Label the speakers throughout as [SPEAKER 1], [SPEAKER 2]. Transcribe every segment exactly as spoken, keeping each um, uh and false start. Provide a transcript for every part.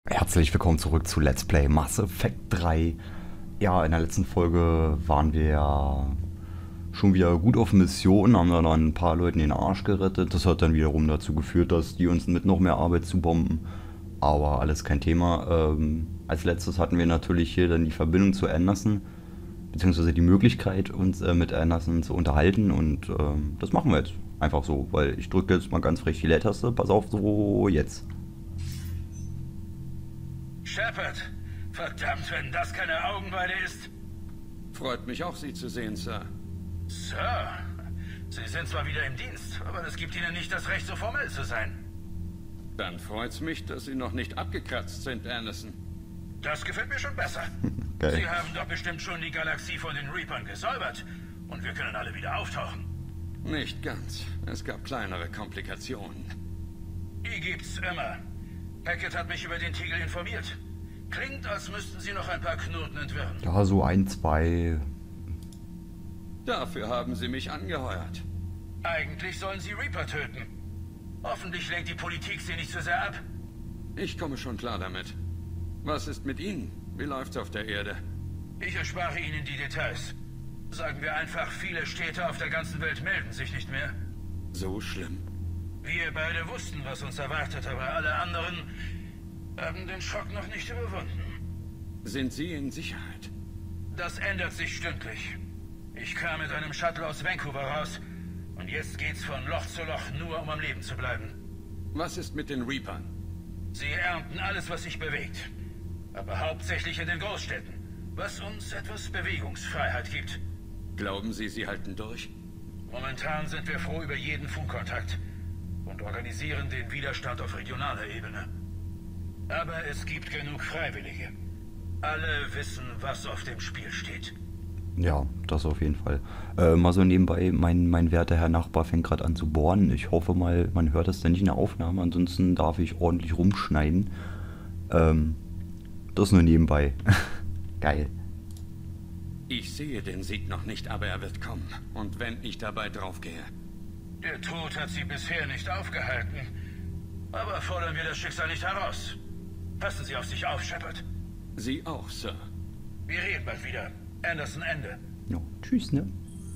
[SPEAKER 1] Herzlich willkommen zurück zu Let's Play Mass Effect drei. Ja, in der letzten Folge waren wir ja schon wieder gut auf Mission, haben da dann ein paar Leuten den Arsch gerettet. Das hat dann wiederum dazu geführt, dass die uns mit noch mehr Arbeit zubomben. Aber alles kein Thema. Ähm, als letztes hatten wir natürlich hier dann die Verbindung zu Anderson, beziehungsweise die Möglichkeit, uns äh, mit Anderson zu unterhalten. Und ähm, das machen wir jetzt einfach so, weil ich drücke jetzt mal ganz frech die Leertaste. Pass auf, so jetzt.
[SPEAKER 2] Shepard, verdammt, wenn das keine Augenweide ist.
[SPEAKER 3] Freut mich auch, Sie zu sehen, Sir.
[SPEAKER 2] Sir, Sie sind zwar wieder im Dienst, aber das gibt Ihnen nicht das Recht, so formell zu sein.
[SPEAKER 3] Dann freut's mich, dass Sie noch nicht abgekratzt sind, Anderson.
[SPEAKER 2] Das gefällt mir schon besser.
[SPEAKER 1] Geil.
[SPEAKER 2] Sie haben doch bestimmt schon die Galaxie von den Reapern gesäubert und wir können alle wieder auftauchen.
[SPEAKER 3] Nicht ganz. Es gab kleinere Komplikationen.
[SPEAKER 2] Die gibt's immer. Hackett hat mich über den Tiegel informiert. Klingt, als müssten Sie noch ein paar Knoten entwirren.
[SPEAKER 1] Ja, so ein, zwei.
[SPEAKER 3] Dafür haben Sie mich angeheuert.
[SPEAKER 2] Eigentlich sollen Sie Reaper töten. Hoffentlich lenkt die Politik Sie nicht zu sehr ab.
[SPEAKER 3] Ich komme schon klar damit. Was ist mit Ihnen? Wie läuft's auf der Erde?
[SPEAKER 2] Ich erspare Ihnen die Details. Sagen wir einfach, viele Städte auf der ganzen Welt melden sich nicht mehr.
[SPEAKER 3] So schlimm?
[SPEAKER 2] Wir beide wussten, was uns erwartet, aber alle anderen haben den Schock noch nicht überwunden.
[SPEAKER 3] Sind Sie in Sicherheit?
[SPEAKER 2] Das ändert sich stündlich. Ich kam mit einem Shuttle aus Vancouver raus und jetzt geht's von Loch zu Loch, nur um am Leben zu bleiben.
[SPEAKER 3] Was ist mit den Reapern?
[SPEAKER 2] Sie ernten alles, was sich bewegt. Aber hauptsächlich in den Großstädten, was uns etwas Bewegungsfreiheit gibt.
[SPEAKER 3] Glauben Sie, Sie halten durch?
[SPEAKER 2] Momentan sind wir froh über jeden Funkkontakt und organisieren den Widerstand auf regionaler Ebene. Aber es gibt genug Freiwillige. Alle wissen, was auf dem Spiel steht.
[SPEAKER 1] Ja, das auf jeden Fall. Äh, mal so nebenbei, mein, mein werter Herr Nachbar fängt gerade an zu bohren. Ich hoffe mal, man hört das dann nicht in der Aufnahme, ansonsten darf ich ordentlich rumschneiden. Ähm, das nur nebenbei. Geil.
[SPEAKER 3] Ich sehe den Sieg noch nicht, aber er wird kommen. Und wenn ich dabei draufgehe.
[SPEAKER 2] Der Tod hat sie bisher nicht aufgehalten. Aber fordern wir das Schicksal nicht heraus. Passen Sie auf sich auf, Shepard.
[SPEAKER 3] Sie auch, Sir.
[SPEAKER 2] Wir reden bald wieder. Anderson, Ende.
[SPEAKER 1] Ja, tschüss, ne?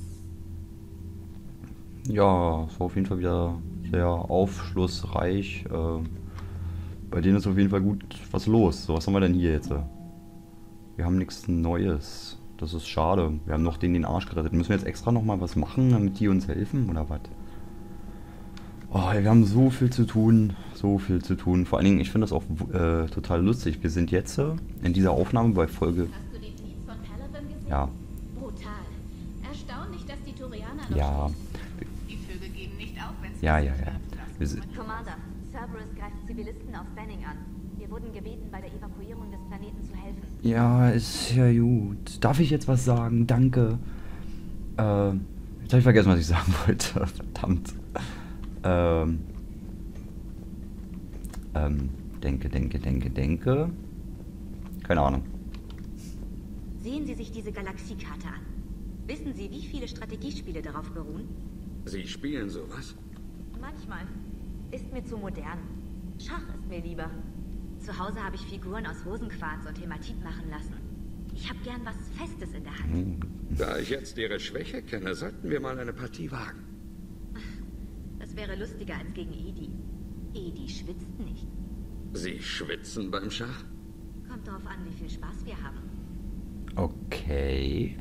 [SPEAKER 1] Ja, es war auf jeden Fall wieder sehr aufschlussreich. Äh, bei denen ist auf jeden Fall gut was los. So, was haben wir denn hier jetzt? Wir haben nichts Neues. Das ist schade. Wir haben noch den den Arsch gerettet. Müssen wir jetzt extra nochmal was machen, damit die uns helfen, oder was? Oh, wir haben so viel zu tun. So viel zu tun. Vor allen Dingen, ich finde das auch äh, total lustig. Wir sind jetzt äh, in dieser Aufnahme bei Folge...
[SPEAKER 4] Hast du die Tweets von Palaven gesehen?
[SPEAKER 1] Ja.
[SPEAKER 4] Brutal. Erstaunlich, dass die Turianer noch
[SPEAKER 1] Ja.
[SPEAKER 4] schießen. Die Vögel geben nicht auf, wenn sie
[SPEAKER 1] Ja,
[SPEAKER 4] es
[SPEAKER 1] ja,
[SPEAKER 4] nicht
[SPEAKER 1] ja.
[SPEAKER 4] schaffen.
[SPEAKER 1] Wir sind,
[SPEAKER 5] Commander, Cerberus greift Zivilisten auf Benning an. Wir wurden gebeten, bei der Evakuierung des Planeten zu helfen.
[SPEAKER 1] ja, ist ja gut. Darf ich jetzt was sagen? Danke. Äh, jetzt habe ich vergessen, was ich sagen wollte. Verdammt. Ähm, ähm, denke, denke, denke, denke. Keine Ahnung.
[SPEAKER 5] Sehen Sie sich diese Galaxiekarte an. Wissen Sie, wie viele Strategiespiele darauf beruhen?
[SPEAKER 3] Sie spielen sowas?
[SPEAKER 5] Manchmal. Ist mir zu modern. Schach ist mir lieber. Zu Hause habe ich Figuren aus Rosenquarz und Hämatit machen lassen. Ich habe gern was Festes in der Hand.
[SPEAKER 1] Hm.
[SPEAKER 3] Da ich jetzt Ihre Schwäche kenne, sollten wir mal eine Partie wagen.
[SPEAKER 5] Das wäre lustiger als gegen Edi. Edi schwitzt nicht.
[SPEAKER 3] Sie schwitzen beim Schach?
[SPEAKER 5] Kommt darauf an, wie viel Spaß wir haben.
[SPEAKER 1] Okay.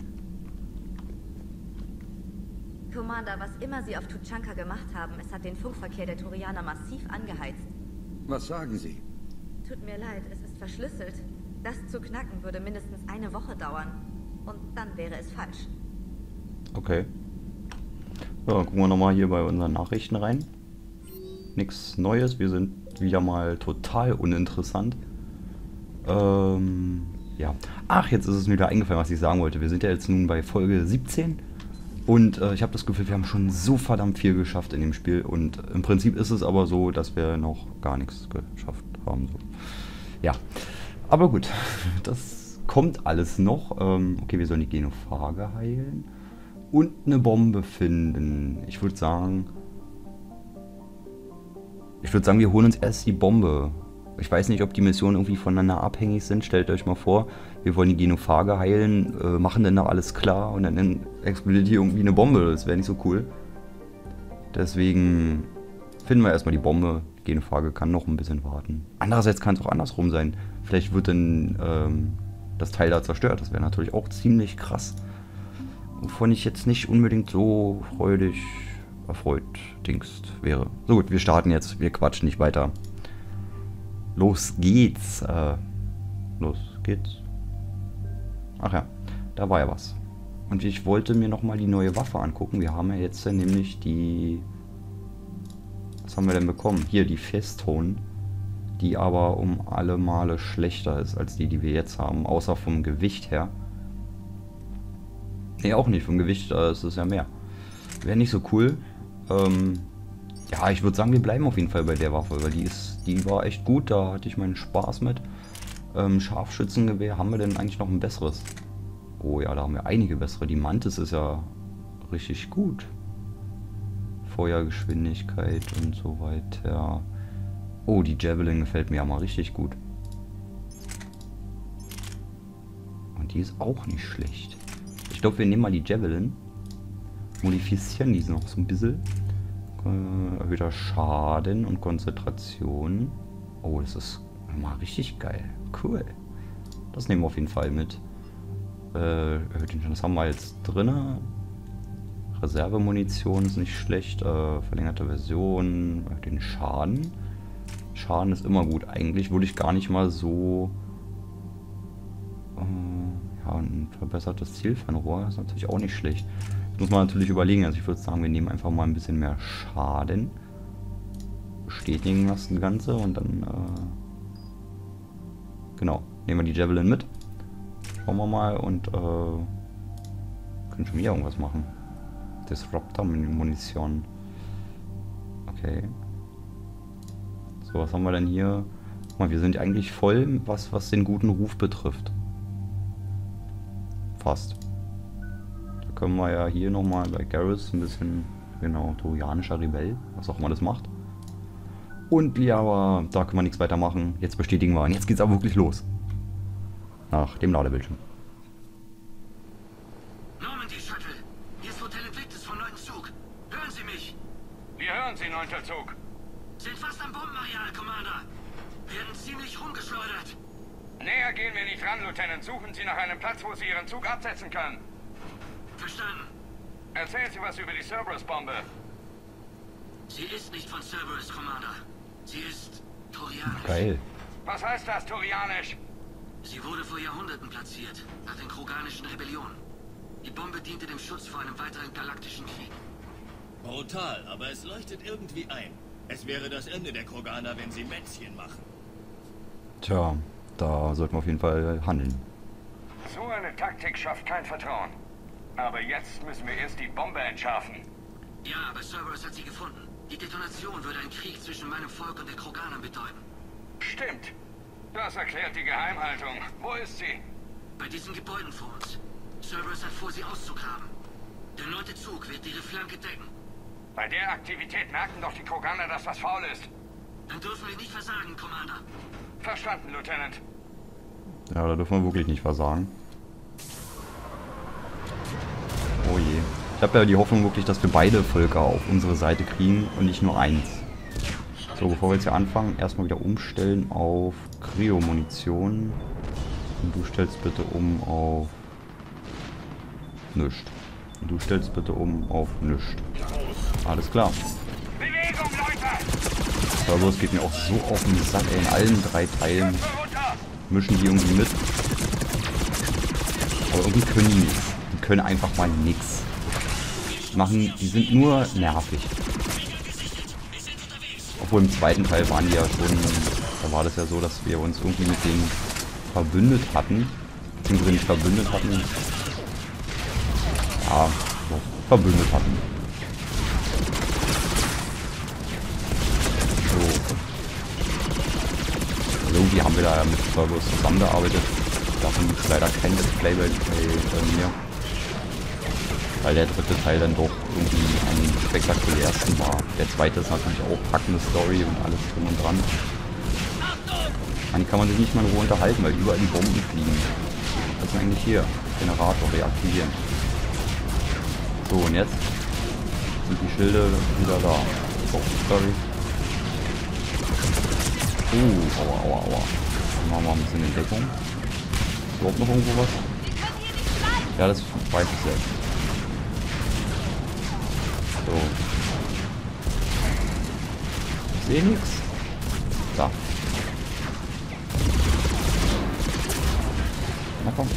[SPEAKER 5] Commander, was immer Sie auf Tuchanka gemacht haben, es hat den Funkverkehr der Turianer massiv angeheizt.
[SPEAKER 3] Was sagen Sie?
[SPEAKER 5] Tut mir leid, es ist verschlüsselt. Das zu knacken würde mindestens eine Woche dauern. Und dann wäre es falsch.
[SPEAKER 1] Okay. Ja, dann gucken wir nochmal hier bei unseren Nachrichten rein. Nichts Neues. Wir sind wieder mal total uninteressant. Ähm, ja. Ach, jetzt ist es mir wieder eingefallen, was ich sagen wollte. Wir sind ja jetzt nun bei Folge siebzehn. Und äh, ich habe das Gefühl, wir haben schon so verdammt viel geschafft in dem Spiel. Und im Prinzip ist es aber so, dass wir noch gar nichts geschafft haben. So. Ja. Aber gut. Das kommt alles noch. Ähm, okay, wir sollen die Genophage heilen. Und eine Bombe finden. Ich würde sagen... Ich würde sagen, wir holen uns erst die Bombe. Ich weiß nicht, ob die Missionen irgendwie voneinander abhängig sind. Stellt euch mal vor, wir wollen die Genophage heilen, äh, machen dann da alles klar und dann explodiert hier irgendwie eine Bombe. Das wäre nicht so cool. Deswegen finden wir erstmal die Bombe. Die Genophage kann noch ein bisschen warten. Andererseits kann es auch andersrum sein. Vielleicht wird dann ähm, das Teil da zerstört. Das wäre natürlich auch ziemlich krass. Wovon ich jetzt nicht unbedingt so freudig erfreut dingst wäre. So gut, wir starten jetzt. Wir quatschen nicht weiter. Los geht's. Äh, los geht's. Ach ja, da war ja was. Und ich wollte mir nochmal die neue Waffe angucken. Wir haben ja jetzt nämlich die... Was haben wir denn bekommen? Hier, die Festone. Die aber um alle Male schlechter ist als die, die wir jetzt haben. Außer vom Gewicht her. Ne, auch nicht. Vom Gewicht äh, ist es ja mehr. Wäre nicht so cool. Ähm... Ja, ich würde sagen, wir bleiben auf jeden Fall bei der Waffe, weil die ist, die war echt gut, da hatte ich meinen Spaß mit. Ähm, Scharfschützengewehr, haben wir denn eigentlich noch ein besseres? Oh ja, da haben wir einige bessere. Die Mantis ist ja richtig gut. Feuergeschwindigkeit und so weiter. Oh, die Javelin gefällt mir ja mal richtig gut. Und die ist auch nicht schlecht. Ich glaube, wir nehmen mal die Javelin. Modifizieren die noch so ein bisschen. Erhöhter Schaden und Konzentration. Oh, das ist mal richtig geil. Cool. Das nehmen wir auf jeden Fall mit. Äh, das haben wir jetzt drin. Reservemunition ist nicht schlecht. Äh, verlängerte Version. Den Schaden. Schaden ist immer gut. Eigentlich würde ich gar nicht mal so... Äh, ja, ein verbessertes Zielfernrohr ist natürlich auch nicht schlecht. Muss man natürlich überlegen, also ich würde sagen, wir nehmen einfach mal ein bisschen mehr Schaden. Bestätigen das Ganze und dann, äh, genau, nehmen wir die Javelin mit. Schauen wir mal und, äh, können schon wieder irgendwas machen. Disruptor-Munition. Okay. So, was haben wir denn hier? Guck mal, wir sind eigentlich voll, was, was den guten Ruf betrifft. Fast. Können wir ja hier nochmal bei Garrus ein bisschen, genau, Turianischer Rebell, was auch immer das macht. Und ja, aber da können wir nichts weiter machen. Jetzt bestätigen wir. Und jetzt geht's aber wirklich los. Nach dem Ladebildschirm.
[SPEAKER 2] Normandy Shuttle, hier ist Lieutenant Victus vom neunten Zug. Hören Sie mich?
[SPEAKER 3] Wir hören Sie, neunter Zug.
[SPEAKER 2] Sind fast am Bombenareal, Commander. Werden ziemlich rumgeschleudert.
[SPEAKER 3] Näher gehen wir nicht ran, Lieutenant. Suchen Sie nach einem Platz, wo Sie Ihren Zug absetzen können.
[SPEAKER 2] Verstanden.
[SPEAKER 3] Erzählen Sie was über die Cerberus-Bombe.
[SPEAKER 2] Sie ist nicht von Cerberus, Commander. Sie ist Turianisch.
[SPEAKER 1] Geil.
[SPEAKER 3] Was heißt das, Turianisch?
[SPEAKER 2] Sie wurde vor Jahrhunderten platziert, nach den kroganischen Rebellionen. Die Bombe diente dem Schutz vor einem weiteren galaktischen Krieg.
[SPEAKER 6] Brutal, aber es leuchtet irgendwie ein. Es wäre das Ende der Kroganer, wenn sie Mätzchen machen.
[SPEAKER 1] Tja, da sollten wir auf jeden Fall handeln.
[SPEAKER 3] So eine Taktik schafft kein Vertrauen. Aber jetzt müssen wir erst die Bombe entschärfen.
[SPEAKER 2] Ja, aber Cerberus hat sie gefunden. Die Detonation würde einen Krieg zwischen meinem Volk und den Kroganern bedeuten.
[SPEAKER 3] Stimmt. Das erklärt die Geheimhaltung. Wo ist sie?
[SPEAKER 2] Bei diesen Gebäuden vor uns. Cerberus hat vor, sie auszugraben. Der neunte Zug wird ihre Flanke decken.
[SPEAKER 3] Bei der Aktivität merken doch die Kroganer, dass was faul ist.
[SPEAKER 2] Dann dürfen wir nicht versagen, Commander.
[SPEAKER 3] Verstanden, Lieutenant.
[SPEAKER 1] Ja, da dürfen wir wirklich nicht versagen. Oh je. Ich habe ja die Hoffnung wirklich, dass wir beide Völker auf unsere Seite kriegen und nicht nur eins. So, bevor wir jetzt hier anfangen, erstmal wieder umstellen auf Cryo-Munition. Und du stellst bitte um auf nichts. Und du stellst bitte um auf nichts. Alles klar.
[SPEAKER 3] Bewegung, Leute!
[SPEAKER 1] Cerberus geht mir auch so auf den Sack, ey. In allen drei Teilen mischen die irgendwie mit. Aber irgendwie können die nichts. Die können einfach mal nichts. Machen, die sind nur nervig. Obwohl im zweiten Teil waren die ja schon, da war das ja so, dass wir uns irgendwie mit denen verbündet hatten. Beziehungsweise nicht verbündet hatten. Ja, so, verbündet hatten. So. Also irgendwie haben wir da ja mit Cerberus zusammengearbeitet. Davon gibt es leider kein Let's Play bei, bei mir. Weil der dritte Teil dann doch irgendwie am spektakulärsten war. Der zweite ist natürlich auch packende Story und alles drum und dran. Eigentlich kann man sich nicht mal in Ruhe unterhalten, weil überall die Bomben fliegen. Was ist eigentlich hier? Generator reaktivieren. So, und jetzt sind die Schilde wieder da. Oh, sorry. Uh, aua, aua, aua. Dann machen wir ein bisschen Entdeckung. Ist überhaupt noch irgendwo was? Ja, das weiß ich selbst. So. Ich sehe nichts. Da. Na komm.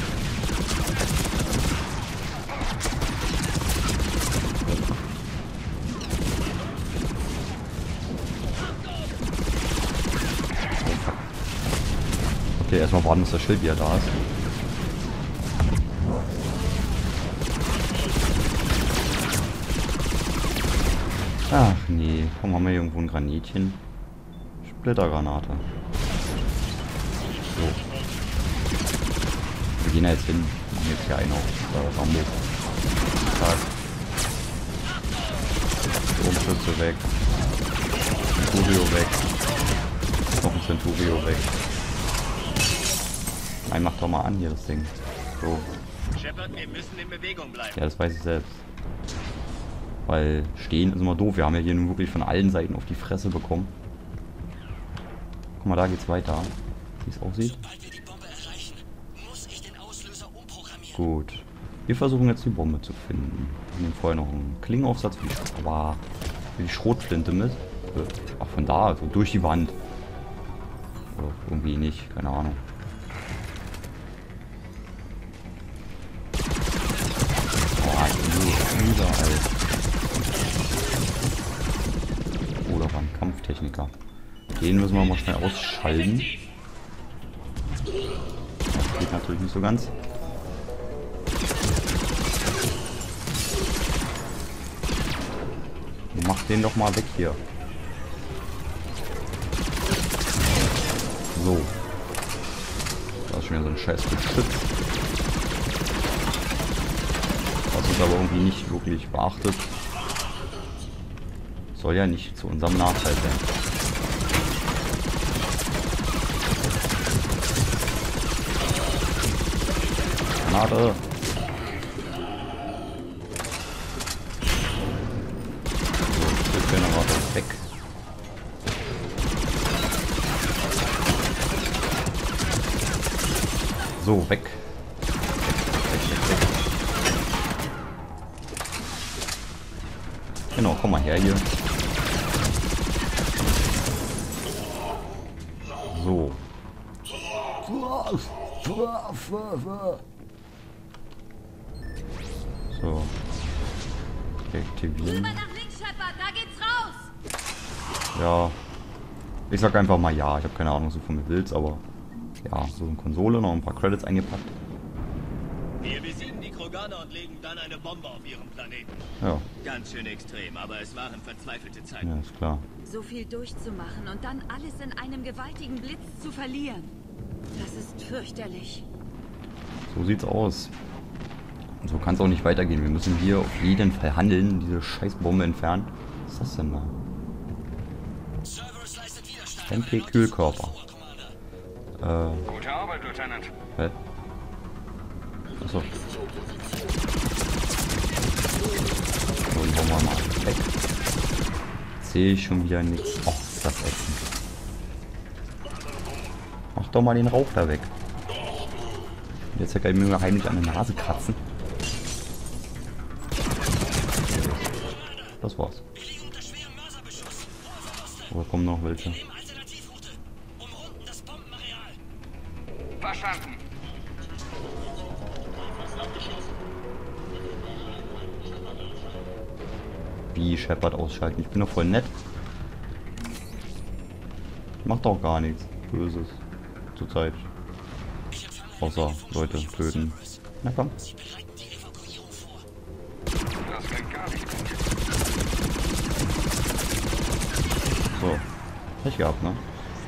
[SPEAKER 1] Okay, erstmal warten, bis das Schild wieder da ist. Ach nee, komm, haben wir hier irgendwo ein Granitchen. Splittergranate. So. Wir gehen da jetzt hin. Machen jetzt hier einen auf äh, Rambo. Tag. Stromschütze weg. Centurio weg. Noch ein Centurio weg. Nein, mach doch mal an hier das Ding. So.
[SPEAKER 6] Shepard, wir müssen in Bewegung bleiben.
[SPEAKER 1] Ja, das weiß ich selbst. Weil stehen ist immer doof. Wir haben ja hier nun wirklich von allen Seiten auf die Fresse bekommen. Guck mal, da geht's weiter. Wie es aussieht. Gut. Wir versuchen jetzt die Bombe zu finden. Wir nehmen vorher noch einen Klingenaufsatz für die, Sch wow, für die Schrotflinte mit. Ach, von da, also durch die Wand. Oder irgendwie nicht, keine Ahnung. Überall. Oh, da war ein Kampftechniker. Den müssen wir mal schnell ausschalten. Das geht natürlich nicht so ganz. Mach den doch mal weg hier. So. Da ist schon wieder so ein scheiß Geschütz. Was uns aber irgendwie nicht wirklich beachtet. Soll ja nicht zu unserem Nachteil sein. Granate. So, Schildgenerator ist weg. So, weg. Genau, komm mal her hier. So. So. Deaktivieren.
[SPEAKER 5] Rüber nach links, Shepard, da geht's raus!
[SPEAKER 1] Ja. Ich sag einfach mal ja. Ich habe keine Ahnung, was du von mir willst, aber ja, so eine Konsole, noch ein paar Credits eingepackt.
[SPEAKER 6] Wir besiegen die Kroganer und legen dann eine Bombe auf ihrem Planeten.
[SPEAKER 1] Ja.
[SPEAKER 6] Ganz schön extrem, aber es waren verzweifelte Zeiten.
[SPEAKER 1] Ja, ist klar.
[SPEAKER 7] So viel durchzumachen und dann alles in einem gewaltigen Blitz zu verlieren. Das ist fürchterlich.
[SPEAKER 1] So sieht's aus. Und so kann es auch nicht weitergehen. Wir müssen hier auf jeden Fall handeln, diese Scheißbombe entfernen. Was ist das denn da? M P-Kühlkörper. Äh.
[SPEAKER 3] Gute Arbeit, Lieutenant.
[SPEAKER 1] Hä? Achso. So, die hauen wir mal weg. Sehe ich schon wieder nichts. Oh, ist das ätzend. Mach doch mal den Rauch da weg. Jetzt kann ich mir heimlich an der Nase kratzen. Das war's. Oder kommen noch welche?
[SPEAKER 3] Verstanden.
[SPEAKER 1] Wie Shepard ausschalten? Ich bin doch voll nett. Macht doch gar nichts Böses zurzeit. Außer Leute töten. Na komm.
[SPEAKER 3] Das klingt gar nicht gut.
[SPEAKER 1] So. Pech gehabt, ne?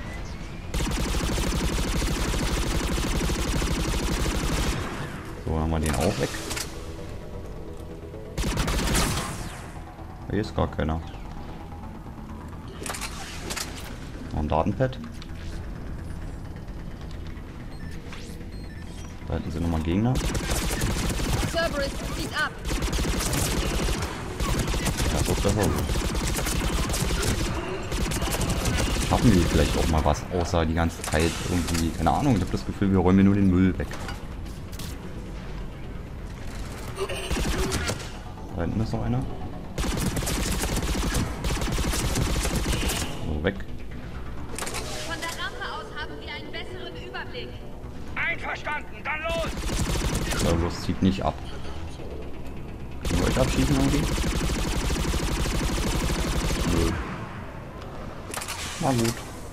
[SPEAKER 1] So, dann haben wir den auch weg. Hier ist gar keiner. Noch ein Datenpad. Da hinten sind nochmal Gegner.
[SPEAKER 7] Cerberus zieht ab.
[SPEAKER 1] Das ist besser so. Schaffen wir vielleicht auch mal was, außer die ganze Zeit irgendwie, keine Ahnung, ich habe das Gefühl, wir räumen hier nur den Müll weg. Da hinten ist noch einer. So, weg.
[SPEAKER 7] Von der Rampe aus haben wir einen besseren Überblick.
[SPEAKER 2] Einverstanden, dann los!
[SPEAKER 1] So, los, zieht nicht ab. Können wir euch abschießen irgendwie? Nö. Na gut.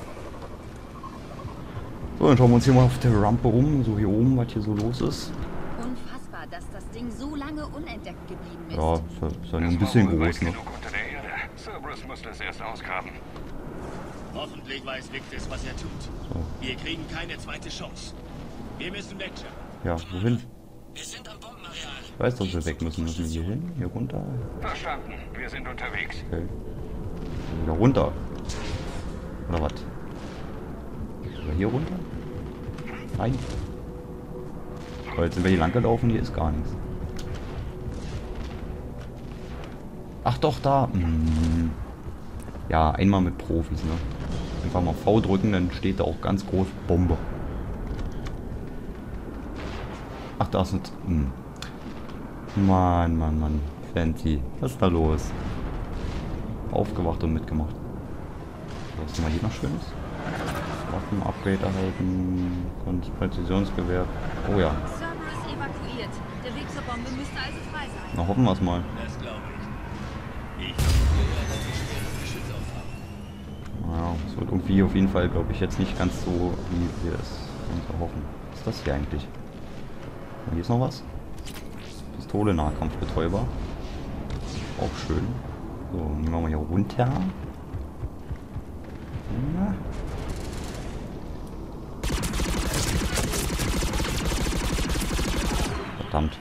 [SPEAKER 1] So, dann schauen wir uns hier mal auf der Rampe um, so hier oben, was hier so los ist.
[SPEAKER 7] Unfassbar, dass das Ding so lange unentdeckt geblieben ist.
[SPEAKER 1] Ja, ist ja, ist ja nur ein bisschen groß, ne?
[SPEAKER 2] Unter der Erde. Cerberus musste es erst ausgraben.
[SPEAKER 6] Hoffentlich weiß Victus, was er tut.
[SPEAKER 1] So.
[SPEAKER 6] Wir kriegen keine zweite Chance. Wir müssen weg, Shepard.
[SPEAKER 1] Ja, wohin?
[SPEAKER 6] Wir sind am Bombenareal.
[SPEAKER 1] Ich weiß, dass wir weg müssen. Müssen wir hier hin? Hier runter?
[SPEAKER 2] Verstanden, wir sind unterwegs.
[SPEAKER 1] Okay. Wieder runter. Oder was? Oder hier runter? Nein. So, jetzt sind wir hier lang gelaufen, hier ist gar nichts. Ach doch, da. Hm. Ja, einmal mit Profis, ne? Einfach mal V drücken, dann steht da auch ganz groß Bombe. Ach, da ist ein... Hm. Mann, Mann, Mann. Fancy. Was ist da los? Aufgewacht und mitgemacht. Was ist mal hier noch Schönes? Waffen-Upgrade erhalten. Präzisionsgewehr. Oh ja.
[SPEAKER 7] Cerberus evakuiert. Der Weg zur Bombe müsste also frei sein.
[SPEAKER 1] Na, hoffen wir es mal.
[SPEAKER 6] Das glaube ich. Ich habe gehört, dass wir schweres Geschütz aufhaben.
[SPEAKER 1] Naja, es wird irgendwie auf jeden Fall, glaube ich, jetzt nicht ganz so, wie wir es uns erhoffen. Was ist das hier eigentlich? Hier ist noch was. Pistole, Nahkampfbetäuber. Auch schön. So, nehmen wir mal hier runter. Ja. Verdammt.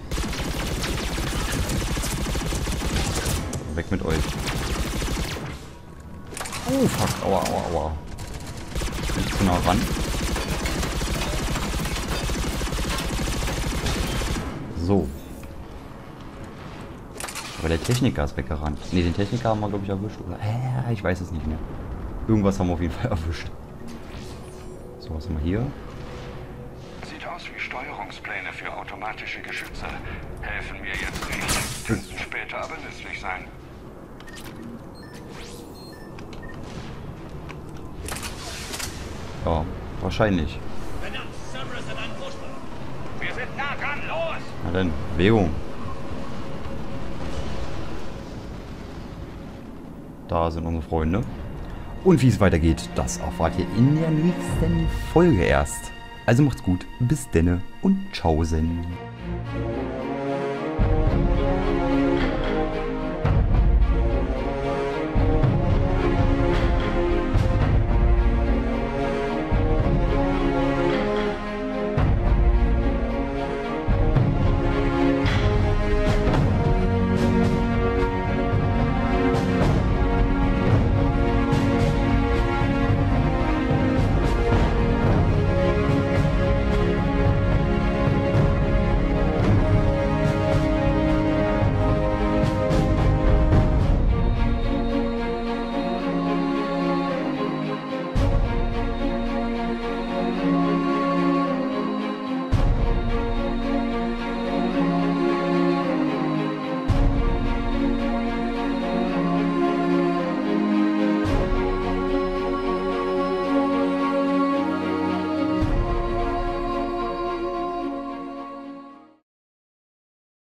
[SPEAKER 1] Weg mit euch. Oh, fuck. Aua, aua, aua. Nicht zu nah ran. So. Aber der Techniker ist weggerannt. Ne, den Techniker haben wir, glaube ich, erwischt. Oder? Äh, ich weiß es nicht mehr. Irgendwas haben wir auf jeden Fall erwischt. So, was haben wir hier?
[SPEAKER 2] Sieht aus wie Steuerungspläne für automatische Geschütze. Helfen mir jetzt nicht. Könnten später aber nützlich sein.
[SPEAKER 1] Ja, wahrscheinlich.
[SPEAKER 6] Verdammt, Cerberus hat einen Vorsprung.
[SPEAKER 2] Wir sind nah dran, los!
[SPEAKER 1] Na dann, Bewegung. Da sind unsere Freunde. Und wie es weitergeht, das erfahrt ihr in der nächsten Folge erst. Also macht's gut, bis denne und tschaußen.